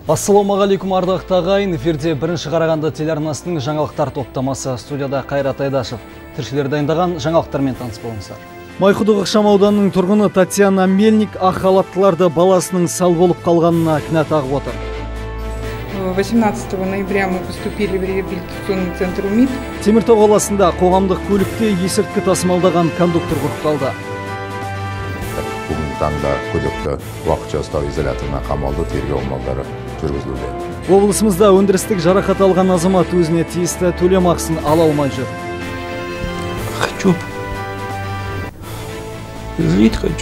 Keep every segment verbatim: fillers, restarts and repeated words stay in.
Ассалаумағалейкум ардақты ағайын, эфирде бірінші Қарағанды телеарнасының жаңалықтар топтамасы. Студияда Қайрат Айдашев. Тілшілер дайындаған жаңалықтармен таныс болыңыздар. Майқұдық ықшамауданының тұрғыны Татьяна Мельник ақ халаттыларды баласының сал болып қалғанына кінә тағып отыр. восемнадцатого ноября мы поступили в реабилитационный центр УМИД. Теміртау қаласында қоғамдық көлікте есірткі тасымалдаған кондуктор құрықталды. Бүгінгі таңда күдікті уақытша ұстау изоляторына қамалды, тергеу амалдары жүргізілуде. Облысымызда өндірістік жарақат алған азамат өзіне тиісті төлем ақысын ала алмай жүр. Хочу. Жить хочу.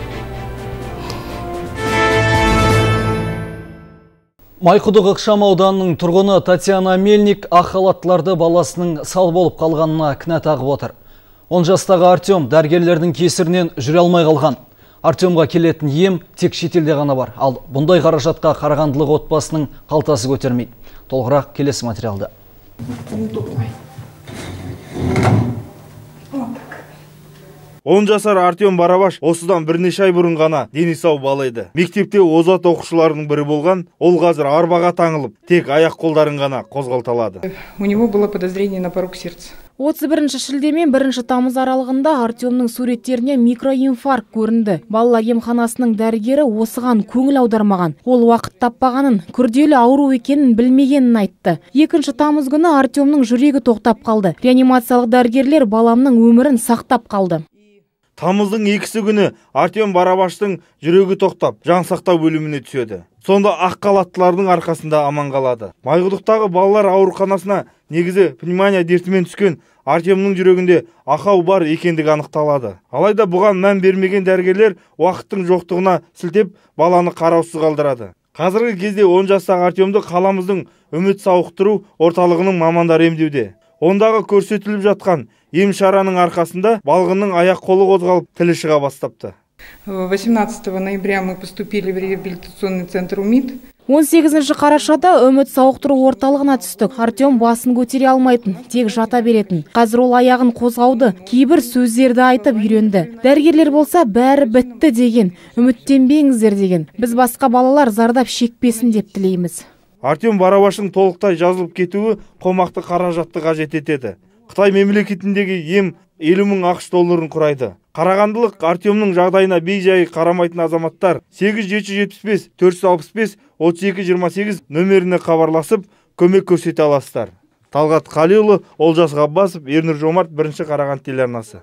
Майқұдық ықшамауданының тұрғыны Татьяна Мельник ақ халаттыларды баласының сал болып қалғанына кінә тағып отыр. он жастағы Артем дәрігерлердің кесірінен жүре алмай қалған. Артемға келетін ем тек шетелде ғана бар. Ал бұндай қаражатқа қарағандылық отбасының қалтасы көтермейді. Толығырақ келесі материалда. он жасар Артем Барабаш осыдан бірнеше ай бұрын ғана дені сау бала еді. Мектепте озат оқушыларының бірі болған, ол қазір арбаға таңылып, тек аяқ қолдарын ғана қозғалта алады. У него было подозрение на порог сердца. отыз бірінші шілде мен бірінші тамыз аралығында Артемнің суреттеріне микроинфаркт көрінді. Балалар емханасының дәрігері осыған көңіл аудармаған. Ол уақыт таппағанын, күрделі ауру екенін білмегенін айтты. екінші тамыз күні Артемнің жүрегі тоқтап қалды. Реанимациялық дәрігерлер баламның өмірін сақтап қалды. Тамыздың екісі күні Артем Барабаштың жүрегі тоқтап, жан сақтау бөліміне түседі. Сонда ақ халаттылардың арқасында аман қалады. Майқұдықтағы балалар ауруханасына негізі пневмония дертімен түскен Артемнің жүрегінде ақау бар екендігі анықталады. Алайда бұған мән бермеген дәрігерлер уақыттың жоқтығына сілтеп баланы қараусыз қалдырады. Қазіргі кезде он жастағы Артемді қаламыздың үміт сауықтыру орталығының мамандары емдеуде. Ондағы көрсетіліп жатқан ем шараның арқасында балғынның аяқ қолы қозғалып тілі шыға бастапты. восемнадцатого ноября мы поступили в реабилитационный центр УМИД. он сегізінші қарашада үміт сауықтыру орталығына түстік. Артем басын көтере алмайтын, тек жата беретін. Қазір ол аяғын қозғауды, кейбір сөздерді айтып үйренді. Дәрігерлер болса бәрі бітті деген, үміттенбеңіздер деген. Біз басқа балалар зардап шекпесін деп тілейміз. Артем Барабаштың толықтай жазылып кетуі қомақты қаражатты қажет етеді. Қытай мемлекетіндегі ем елу мың ақш долларын құрайды. Қарағандылық Артемнің жағдайына бей-жай қарамайтын азаматтар сегіз жеті жүз жетпіс бес төрт жүз алпыс бес отыз екі жиырма сегіз нөміріне хабарласып көмек көрсете аласыздар. Талғат Қалиұлы, Олжас Ғаббасов, Ернұр Жомарт, бірінші Қарағанды телеарнасы.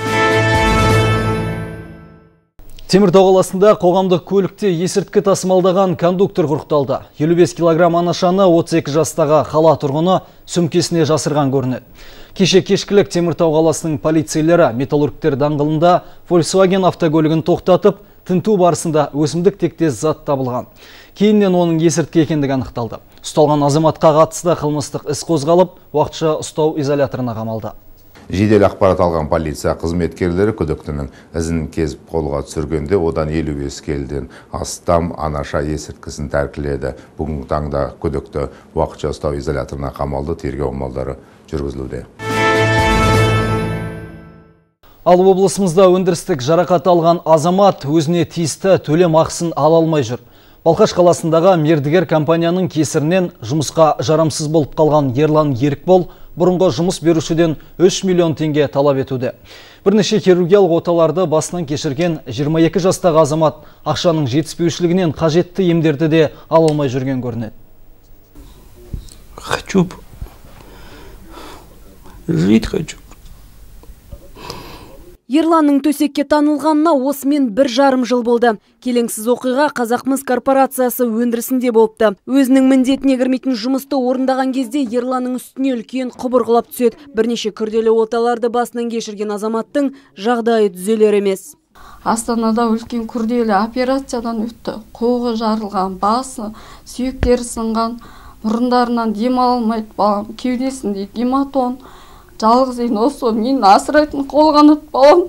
Теміртау қаласында қоғамдық көлікте есірткі тасымалдаған кондуктор құрықталды. елу бес килограмм анашаны отыз екі жастағы қала тұрғыны сөмкесіне жасырған көрінеді. Кеше кешкілік Теміртау қаласының полицейлері металлургтер даңғылында Volkswagen автокөлігін тоқтатып, тінту барысында өсімдік тектес зат табылған. Кейіннен оның есірткі екендігі анықталды. Ұсталған азаматқа қатысты қылмыстық іс қозғалып, уақытша ұстау изоляторына қамалды. Жедел ақпарат алған полиция қызметкерлері күдіктінің ізін кезіп қолға түсіргенде одан елу бес келіден астам анаша есірткісін тәркіледі. Бүгінгі таңда күдікті уақытша ұстау изоляторына қамалды, тергеу амалдары жүргізілуде. Ал облысымызда өндірістік жарақат алған азамат өзіне тиісті төлем ақысын ала алмай жүр. Балқаш қаласындағы мердігер компанияның кесірінен жұмысқа жарамсыз болып қалған Ерлан Ерікбол бұрынғы жұмыс берушіден үш миллион теңге талап етуде. Бірнеше хирургиялық оталарды басынан кешірген жиырма екі жастағы азамат ақшаның жетіспеушілігінен қажетті емдерді де ала алмай жүрген көрінеді. Хочу. Жить хочу. Ерланның төсекке танылғанына осымен бір жарым жыл болды. Келеңсіз оқиға Қазақмыс корпорациясы өндірісінде болыпты. Өзінің міндетіне кірмейтін жұмысты орындаған кезде Ерланның үстіне үлкен құбыр құлап түседі. Бірнеше күрделі оталарды басынан кешірген азаматтың жағдайы түзелер емес. Астанада үлкен күрделі операциядан өтті. Қолы жарылған, басы, сүйектері сынған, мұрындарынан дем алмайды балам, кеудесінде гематом. Жалғыз ең осы мен асырайтын қолғанат балам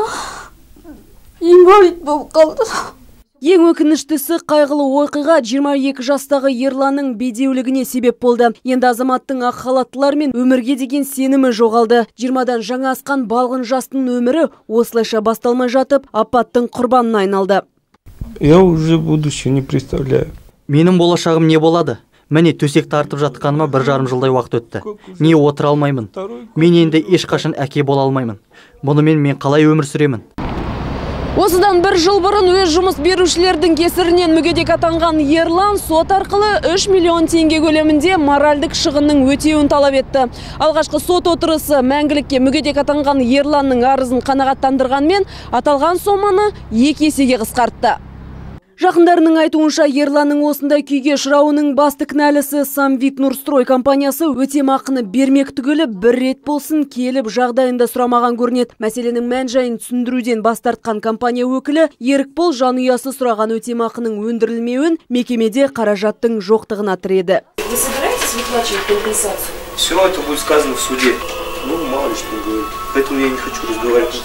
инвалид болып қалды. Ең өкініштісі қайғылы оқиға жиырма екі жастағы Ерланның бедеулігіне себеп болды. Енді азаматтың ақ халаттылар мен өмірге деген сенімі жоғалды. жиырмадан жаңа асқан балғын жастың өмірі осылайша басталмай жатып, апаттың құрбанына айналды. Я уже будущее не представляю. Менің болашағым не болады? Міне төсек тартып жатқаныма бір жарым жылдай уақыт өтті. Не отыра алмаймын. Мен енді ешқашан әке бола алмаймын. Бұнымен мен қалай өмір сүремін? Осыдан бір жыл бұрын өз жұмыс берушілердің кесірінен мүгедек атанған Ерлан сот арқылы үш миллион теңге көлемінде моральдық шығынның өтеуін талап етті. Алғашқы сот отырысы мәңгілікке мүгедек атанған Ерланның арызын қанағаттандырғанмен аталған соманы екі есеге қысқартты. Жақындарының айтуынша Ерланның осындай күйге ұшырауының басты кінәлісі Самвит Нұрстрой компаниясы өтемақыны бермек түгілі бір рет болсын келіп жағдайында сұрамаған көрінеді. Мәселенің мән-жайын түсіндіруден бас тартқан компания өкілі Ерікбол жанұясы сұраған өтемақының өндірілмеуін мекемеде қаражаттың жоқтығына тіреді. Вы собираетесь выплачивать компенсацию? Все равно это будет сказано в суде. Ну, мало ли что говорит. Поэтому я не хочу разговаривать.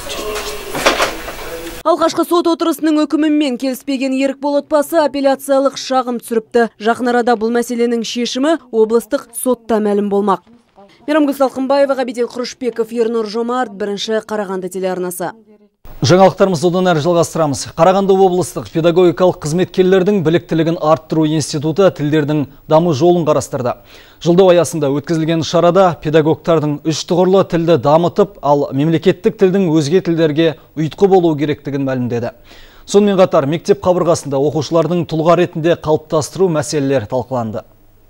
Алғашқы сот отырысының үкімімен келіспеген Ерікбол отбасы апелляциялық шағым түсіріпті. Жақын арада бұл мәселенің шешімі облыстық сотта мәлім болмақ. Мейрамгүл Салқынбаева, Ғабидел Құрышбеков, Ернұр Жомарт, бірінші Қарағанды телеарнасы. Жаңалықтарымызды одан әрі жалғастырамыз. Қарағанды облыстық педагогикалық қызметкерлердің біліктілігін арттыру институты тілдердің даму жолын қарастырды. Жылдау аясында өткізілген шарада педагогтардың үш тұғырлы тілді дамытып, ал мемлекеттік тілдің өзге тілдерге ұйытқы болу керектігін мәлімдеді. Сонымен қатар мектеп қабырғасында оқушылардың тұлға ретінде қалыптастыру мәселелері талқыланды.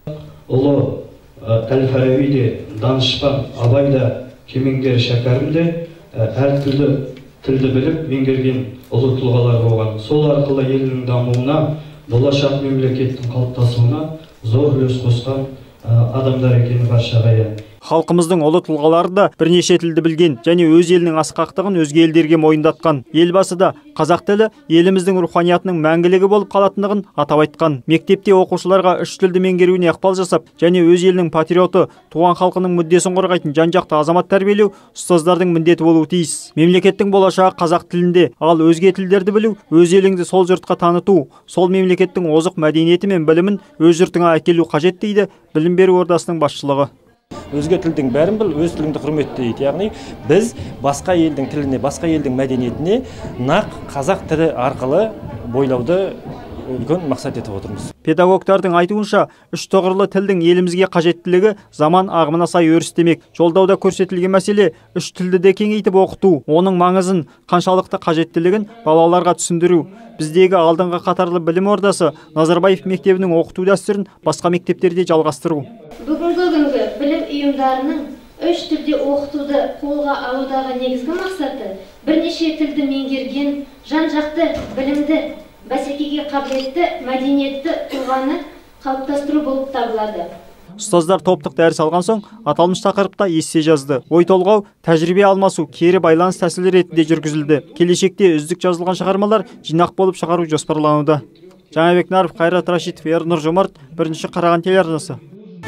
Ұлы Әл-Фараби де, Данышпан, Абай да, Кемеңгер Шәкәрім де әр тілді тілді біліп меңгерген ұлы тұлғалар болған. Сол арқылы елдің дамуына, болашақ мемлекеттің қалыптасуына зор үлес қосқан адамдар екені баршаға аян. Халқымыздың ұлы тұлғалары да бірнеше тілді білген және өз елінің асқақтығын өзге елдерге мойындатқан. Елбасы да қазақ тілі еліміздің руханиятының мәңгілігі болып қалатындығын атап айтқан. Мектепте оқушыларға үш тілді меңгеруіне ықпал жасап, және өз елінің патриоты, туған халқының мүддесін қорғайтын жан-жақты азамат тәрбиелеу ұстаздардың міндеті болуы тиіс. Мемлекеттің болашағы қазақ тілінде, ал өзге тілдерді білу, өз еліңді сол жұртқа таныту, сол мемлекеттің озық мәдениеті мен білімін өз жұртыңа әкелу қажет дейді білім беру ордасының басшылығы. Өзге тілдің бәрін біл, өз тіліңді құрметті дейді. Яғни біз басқа елдің тіліне, басқа елдің мәдениетіне нақ қазақ тілі арқылы бойлауды үлкен мақсат етіп отырмыз. Педагогтардың айтуынша, үш тұғырлы тілдің елімізге қажеттілігі заман ағымына сай өрістемек. Жолдауда көрсетілген мәселе үш тілді де кеңейтіп оқыту, оның маңызын, қаншалықты қажеттілігін балаларға түсіндіру. Біздегі алдыңғы қатарлы білім ордасы Назарбаев мектебінің оқыту дәстүрін басқа мектептерде жалғастыру. Бүгінгі күнгі білім ұйымдарының үш тілде оқытуды қолға алудағы негізгі мақсаты бірнеше тілді меңгерген, жан-жақты білімді, бәсекеге қабілетті, мәдениетті тұлғаны қалыптастыру болып табылады. Ұстаздар топтық дәріс алған соң аталмыш тақырыпта ессе жазды. Ой толғау, тәжірибе алмасу, кері байланыс тәсілі ретінде жүргізілді. Келешекте үздік жазылған шығармалар жинақ болып шығару жоспарлануда. Жаңабек Наров, Қайрат Рашитов, Ернұр Жомарт, бірінші Қарағанды телеарнасы.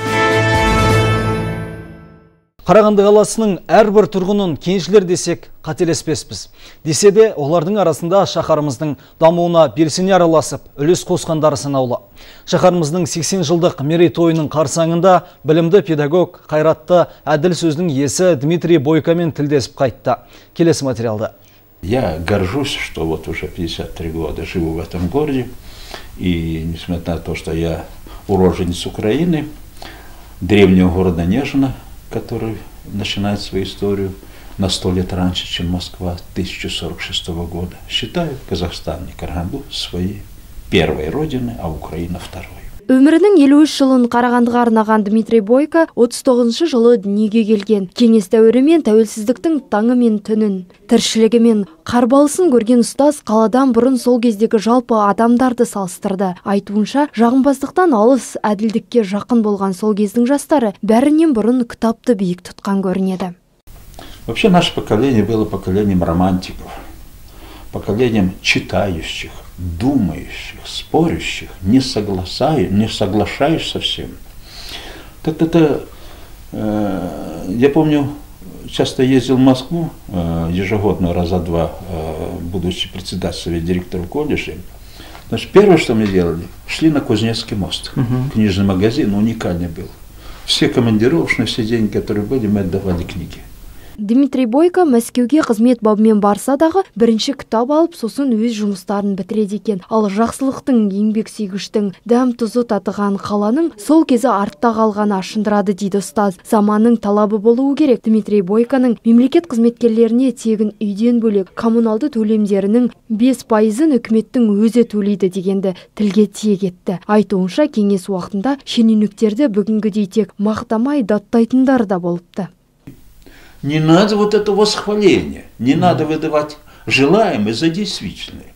Қарағанды қаласының әрбір тұрғынын кеншілер десек қателеспеспіз. Десе де олардың арасында шаһарымыздың дамуына белсене араласып, үлес қосқандары санаулы. Шаһарымыздың сексен жылдық мерейтойының қарсаңында білімді педагог, қайратты, әділ сөздің иесі Дмитрий Бойкомен тілдесіп қайтты. Келесі материалда. Я горжусь, что вот уже пятьдесят три года живу в этом городе. И несмотря на то, что я уроженец Украины, древнего города Нежина, который начинает свою историю на сто лет раньше, чем Москва, тысяча сорок шестого года. Считаю Казахстан и Караганду своей первой родиной, а Украина второй. Өмірінің елу үш жылын Қарағандыға арнаған Дмитрий Бойко отыз тоғызыншы жылы дүниеге келген. Кеңес дәуірі мен тәуелсіздіктің таңы мен түнін, тіршілігі мен қарбалысын көрген ұстаз қаладан бұрын сол кездегі жалпы адамдарды салыстырды. Айтуынша, жағымпаздықтан алыс, әділдікке жақын болған сол кездің жастары бәрінен бұрын кітапты биік тұтқан көрінеді. Вообще наше поколение было поколением романтиков, поколением читающих, думающих, спорящих, не, согласаю, не соглашаешь со всем. Так это, э, я помню, часто ездил в Москву, э, ежегодно раза два, э, будучи председателем директора колледжа. Значит, первое, что мы делали, шли на Кузнецкий мост. Uh-huh. Книжный магазин уникальный был. Все командировочные, все деньги, которые были, мы отдавали книги. Дмитрий Бойко Мәскеуге қызмет бабымен барса дағы бірінші кітап алып, сосын өз жұмыстарын бітіреді екен. Ал жақсылықтың, еңбек сүйгіштің дәм тұзы татыған қаланың сол кезі артта қалғаны ашындырады дейді ұстаз. Заманның талабы болуы керек. Дмитрий Бойконың мемлекет қызметкерлеріне тегін үйден бөлек коммуналды төлемдерінің бес пайызын үкіметтің өзі төлейді дегенді тілге тиек етті. Айтуынша кеңес уақытында шенеуніктерді бүгінгідей тек мақтамай даттайтындар да болыпты. Не надо вот это восхваление, не надо выдавать желаемое за действительное.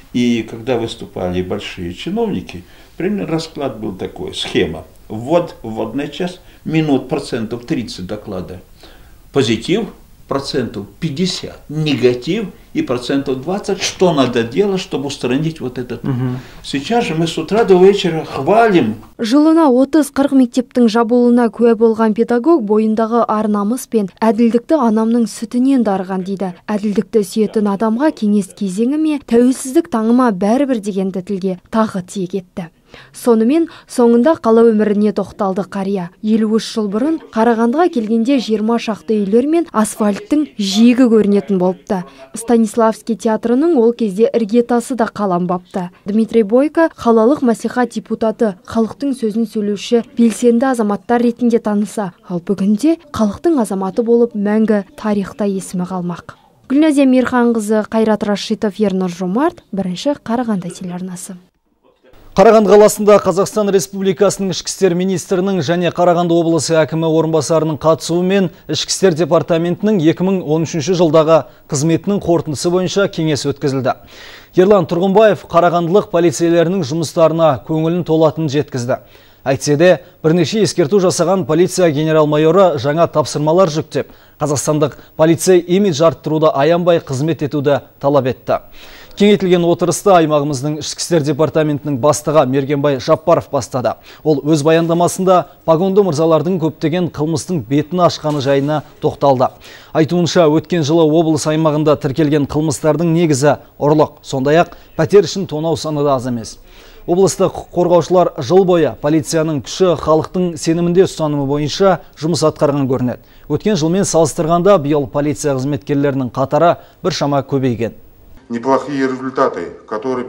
И когда выступали большие чиновники, примерно расклад был такой, схема. Ввод, вводная часть, минут процентов тридцать доклада. Позитив процентов пятьдесят, негатив и процентов двадцать, что надо делать, чтобы устранить вот этот. Угу. Сейчас же мы с утра до вечера хвалим. Жылына отыз қырық мектептің жабылуына куә болған педагог бойындағы ар-намыс пен әділдікті анамның сүтінен дарыған дейді. Әділдікті сүйетін адамға кеңес кезеңі ме, тәуелсіздік таңыма бәрібір дегенді тілге тағы тиек етті. Сонымен соңында қала өміріне тоқталды қария. елу үш жыл бұрын Қарағандыға келгенде жиырма шақты үйлер мен асфальттың жиегі көрінетін болыпты. Станиславский театрының ол кезде іргетасы да қаланбапты. Дмитрий Бойко қалалық мәслихат депутаты, халықтың сөзін сөйлеуші белсенді азаматтар ретінде таныса, ал бүгінде халықтың азаматы болып мәңгі тарихта есімі қалмақ. Гүлназия Мирханқызы, Қайрат Рашитов, Ернұр Жомарт, бірінші Қарағанды телеарнасы. Қарағанды қаласында Қазақстан Республикасының ішкі істер министрінің және Қарағанды облысы әкімі орынбасарының қатысуымен ішкі істер департаментінің екі мың он үшінші жылдағы қызметінің қорытындысы бойынша кеңес өткізілді. Ерлан Тұрғынбаев қарағандылық полицейлерінің жұмыстарына көңілін толатынын жеткізді. Әйтсе де, бірнеше ескерту жасаған полиция генерал-майоры жаңа тапсырмалар жүктеп, қазақстандық полицей имидж арттыруды аянбай қызмет етуді талап етті. Кеңейтілген отырысты аймағымыздың ішкі істер департаментінің бастығы Мергенбай Жаппаров бастады. Ол өз баяндамасында погонды мырзалардың көптеген қылмыстың бетін ашқаны жайына тоқталды. Айтуынша, өткен жылы облыс аймағында тіркелген қылмыстардың негізі ұрлық, сондай-ақ пәтер үшін тонау саны да аз емес. Облыстық қорғаушылар жыл бойы полицияның күші халықтың сенімінде ұстанымы бойынша жұмыс атқарған көрінеді. Өткен жылмен салыстырғанда биыл полиция қызметкерлерінің қатары біршама көбейген. Неплохие результаты, которые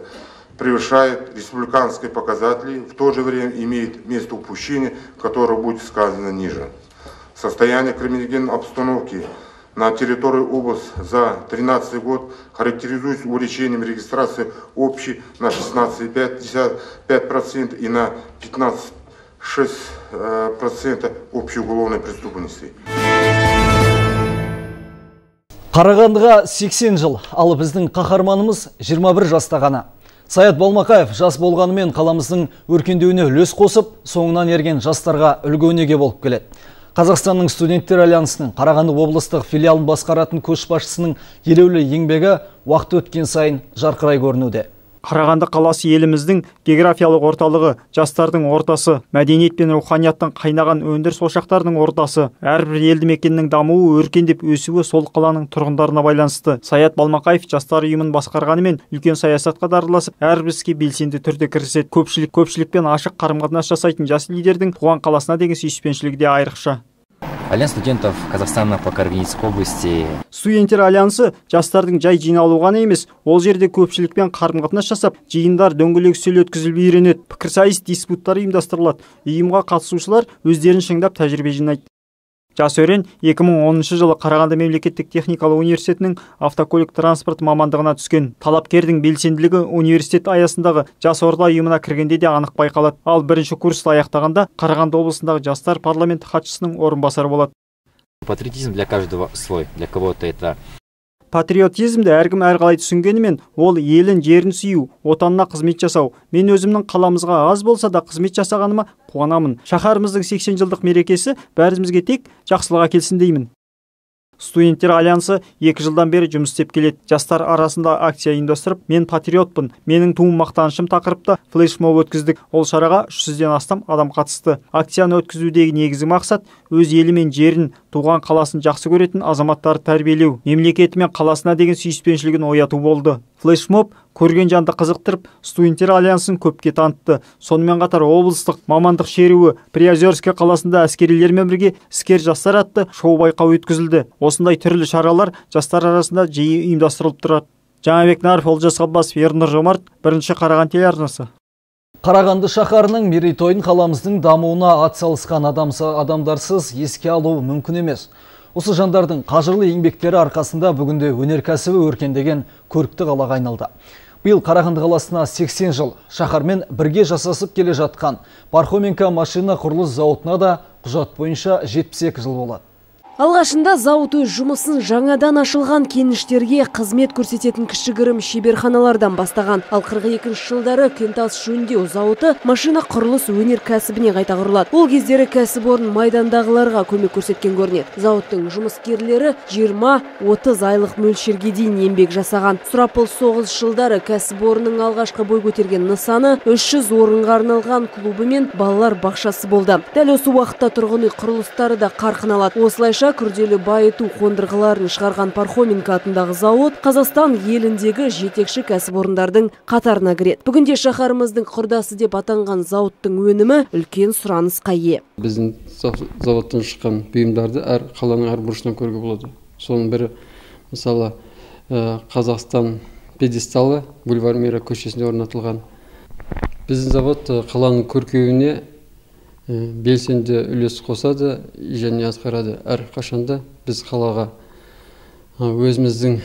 превышают республиканские показатели, в то же время имеет место упущение, которое будет сказано ниже. Состояние криминогенной обстановки на территории области за две тысячи тринадцатый год характеризуется увеличением регистрации общей на шестнадцать целых пять десятых процента и на пятнадцать целых шесть десятых процента общей уголовной преступности. Қарағандыға сексен жыл, ал біздің қаһарманымыз жиырма бір жаста ғана. Саят Балмақаев жас болғанымен қаламыздың өркендеуіне үлес қосып, соңынан ерген жастарға үлгі-өнеге болып келеді. Қазақстанның студенттер альянсының Қарағанды облыстық филиалын басқаратын көшбасшысының елеулі еңбегі уақыт өткен сайын жарқырай көрінуде. Қарағанды қаласы еліміздің географиялық орталығы, жастардың ортасы, мәдениет пен руханияттың қайнаған өндіріс ошақтарының ортасы. Әрбір елді мекеннің дамуы, өркендеп өсуі сол қаланың тұрғындарына байланысты. Саят Балмақаев жастар ұйымын басқарғанымен үлкен саясатқа дарыласып, әрбір іске белсенді түрде кіріседі. Көпшілік көпшілікпен ашық қарым-қатынас жасайтын жас лидердің туған қаласына деген сүйіспеншілігі де айрықша. Альянс студентов Казахстана по Карагандинской области. Студенттер альянсы жастардың жай жиналу ғана емес, ол жерде көпшілікпен қарым-қатынас жасап, жиындар, дөңгелек үстел өткізіліп үйренеді. Пікірсайыс диспуттар ұйымдастырылады. Ұйымға қатысушылар өздерін шыңдап тәжірибе жинайды. Жас өрен екі мың оныншы жылы Қарағанды мемлекеттік техникалық университетінің автокөлік транспорт мамандығына түскен. Талапкердің белсенділігі университет аясындағы жас орда ұйымына кіргенде де анық байқалады. Ал бірінші курсты аяқтағанда Қарағанды облысындағы жастар парламенті хатшысының орынбасары болады. Патриотизм для каждого свой, для кого-то это Патриотизмді әркім әрқалай түсінгенімен, ол елін, жерін сүю, отанына қызмет жасау. Мен өзімнің қаламызға аз болса да қызмет жасағаныма қуанамын. Шаһарымыздың сексен жылдық мерекесі бәрімізге тек жақсылық әкелсін деймін. Студенттер альянсы екі жылдан бері жұмыс істеп келеді. Жастар арасында акция ұйымдастырып, мен патриотпын, менің туым мақтанышым тақырыпта флешмоб өткіздік. Ол шараға үш жүзден астам адам қатысты. Акцияны өткізудегі негізгі мақсат өз елі мен жерін, туған қаласын жақсы көретін азаматтарды тәрбиелеу, мемлекеті мен қаласына деген сүйіспеншілігін ояту болды. Флешмоб көрген жанды қызықтырып, студенттер альянсын көпке танытты. Сонымен қатар облыстық мамандық шеруі Приозерск қаласында әскерилермен бірге іскер жастар атты шоу байқау өткізілді. Осындай түрлі шаралар жастар арасында жиі ұйымдастырылып тұрады. Жаңабек Нарф, Олжас Ғаббасов, Ернұр Жомарт, бірінші Қарағанды телеарнасы. Қарағанды шаһарының мерейтойын қаламыздың дамуына атсалысқан адамдарсыз еске алу мүмкін емес. Осы жандардың қажырлы еңбектері арқасында бүгінде өнеркәсібі өркендеген көрікті қалаға айналды. Биыл Қарағанды қаласына сексен жыл, шаһармен бірге жасасып келе жатқан Пархоменко машина құрылыс зауытына да құжат бойынша жетпіс екі жыл болады. Алғашында зауыт өз жұмысын жаңадан ашылған кеніштерге қызмет көрсететін кішігірім шеберханалардан бастаған. Ал қырық екінші жылдары кентас жөндеу зауыты машина құрылыс өнеркәсібіне қайта құрылады. Ол кездері кәсіпорын майдандағыларға көмек көрсеткен көрінеді. Зауыттың жұмыскерлері жиырма отыз айлық мөлшерге дейін еңбек жасаған. Сұрапыл соғыс жылдары кәсіпорынның алғашқы бой көтерген нысаны үш жүз орынға арналған клубы мен балалар бақшасы болды. Дәл осы уақытта тұрғын үй құрылыстары да қарқын алады. Осылайша күрделі байыту қондырғыларын шығарған Пархоменко атындағы зауыт Қазақстан еліндегі жетекші кәсіпорындардың қатарына кіреді. Бүгінде шаһарымыздың құрдасы деп атанған зауыттың өнімі үлкен сұранысқа ие. Біздің зауыттан шыққан бұйымдарды әр қаланың әр бұрышынан көруге болады. Соның бірі мысалы Қазақстан пьедесталы бульвар Мира көшесінде орнатылған. Біздің завод қаланың көркеюіне белсенді үлес қосады және атқарады. Әр қашанда біз қалаға өзіміздің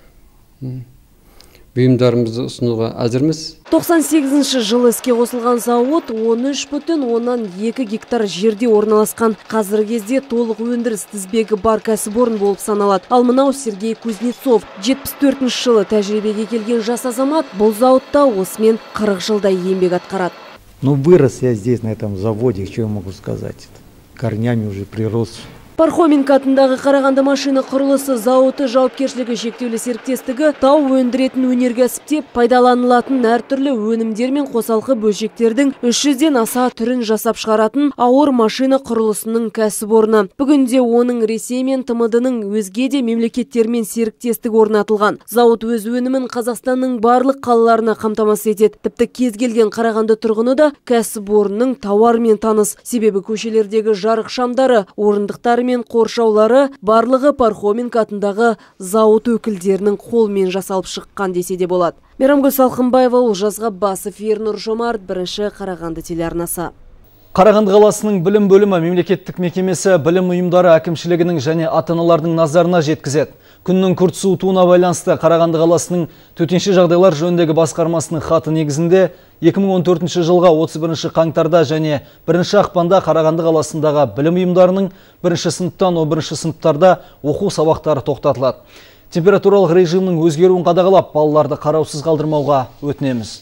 бұйымдарымызды ұсынуға әзірміз. тоқсан сегізінші жылы іске қосылған зауыт он үш бүтін оннан екі гектар жерде орналасқан. Қазіргі кезде толық өндіріс тізбегі бар кәсіпорын болып саналады. Ал мынау Сергей Кузнецов, жетпіс төртінші жылы тәжірибеге келген жас азамат, бұл зауытта осымен қырық жылдай еңбек атқарады. Ну, вырос я здесь, на этом заводе, что я могу сказать, корнями уже прирос. Пархоменко атындағы Қарағанды машина құрылысы зауыты жауапкершілігі шектеулі серіктестігі тау өндіретін өнеркәсіпте пайдаланылатын әртүрлі өнімдер мен қосалқы бөлшектердің үш жүзден аса түрін жасап шығаратын ауыр машина құрылысының кәсіпорны. Бүгінде оның Ресей мен Т М Д-ның өзге де мемлекеттермен серіктестік орнатылған. Зауыт өз өнімін Қазақстанның барлық қалаларына қамтамасыз етеді. Тіпті кез келген Қарағанды тұрғыны да кәсіпорынның тауармен таныс. Себебі көшелердегі жарық шамдары, орындықтары мен қоршаулары барлығы Пархоменко атындағы зауыт өкілдерінің қолмен жасалып шыққан десе де болады. Мейрамгүл Салқынбаева, Олжас Ғаббасов, Ернұр Жомарт, бірінші Қарағанды телеарнасы. Қарағанды қаласының білім бөлімі мемлекеттік мекемесі білім ұйымдары әкімшілігінің және ата-аналардың назарына жеткізеді. Күннің күрт суытуына байланысты Қарағанды қаласының төтенше жағдайлар жөніндегі басқармасының хаты негізінде екі мың он төртінші жылға отыз бірінші қаңтарда және бірінші ақпанда Қарағанды қаласындағы білім ұйымдарының бірінші сыныптан он бірінші сыныптарда оқу сабақтары тоқтатылады. Температуралық режимнің өзгеруін қадағалап, балаларды қараусыз қалдырмауға өтінеміз.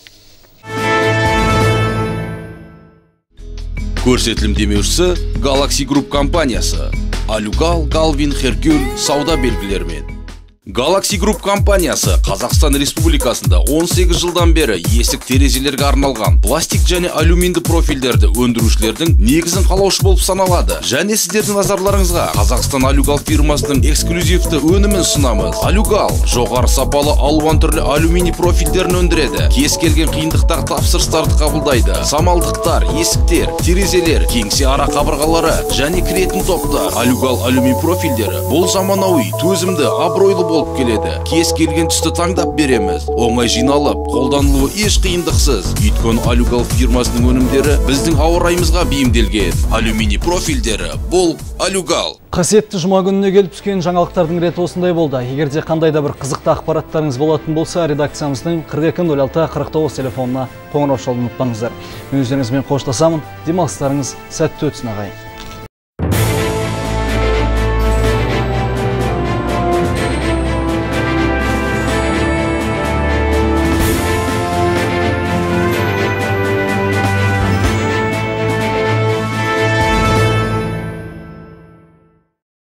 Көрсетілім демеушісі Galaxy Group компаниясы. Алюгал, Галвин, Херкюль сауда белгілерімен. Galaxy Group компаниясы Қазақстан Республикасында он сегіз жылдан бері есік терезелерге арналған пластик және алюминді профильдерді өндірушілердің негізін қалаушы болып саналады. Және сіздердің назарларыңызға Қазақстан Алюгал фирмасының эксклюзивті өнімін ұсынамыз. Алюгал жоғары сапалы алуан түрлі алюминий профильдерін өндіреді. Кез келген қиындықтағы тапсырыстарды қабылдайды. Самалдықтар, есіктер, терезелер, кеңсе ара қабырғалары және кіретін топтар. Алюгал алюминий профильдері бұл заманауи, төзімді, абыройлы болып келеді. Кез келген түсті таңдап береміз. Оңай жиналып, қолданылуы еш қиындықсыз. Өйткені Алюгал фирмасының өнімдері біздің ауа райымызға бейімделген. Алюминий профильдері бұл Алюгал. Қасиетті жұма күніне келіп түскен жаңалықтардың реті осындай болды. Егерде қандай да бір қызықты ақпараттарыңыз болатын болса, редакциямыздың қырық екі нөл алты қырық тоғыз телефонына қоңырау шалуды ұмытпаңыздар. Мен өздеріңізбен қоштасамын. Демалыстарыңыз сәтті өтсін ағайын.